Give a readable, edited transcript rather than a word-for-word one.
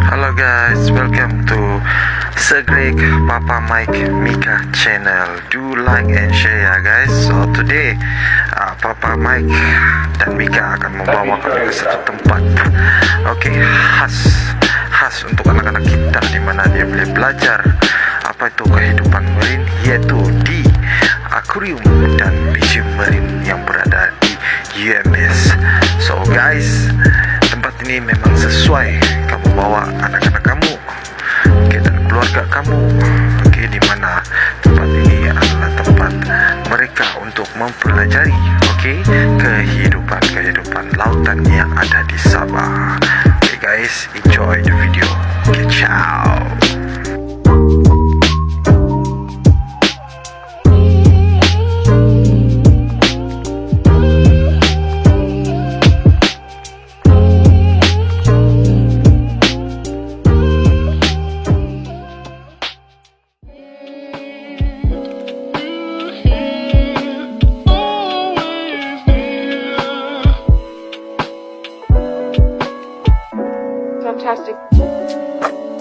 Hello guys, welcome to Segreg Papa Mike Mika channel. Do like and share ya guys. So today Papa Mike dan Mika akan membawa kami ke satu tempat khas untuk anak-anak kita, di mana dia boleh belajar apa itu kehidupan marine, yaitu di akuarium dan museum marine yang berada di UMS. So guys, tempat ini memang sesuai kamu bawa anak-anak kamu, dan keluarga kamu, di mana tempat ini adalah tempat mereka untuk mempelajari kehidupan lautan yang ada di Sabah. Guys, enjoy the video. Ciao. Fantastic.